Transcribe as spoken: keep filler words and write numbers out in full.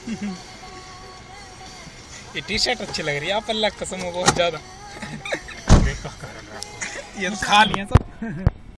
ये T shirt अच्छी लग रही है, आप अल्लाह कसम बहुत ज्यादा। ये तो खा लिए सब।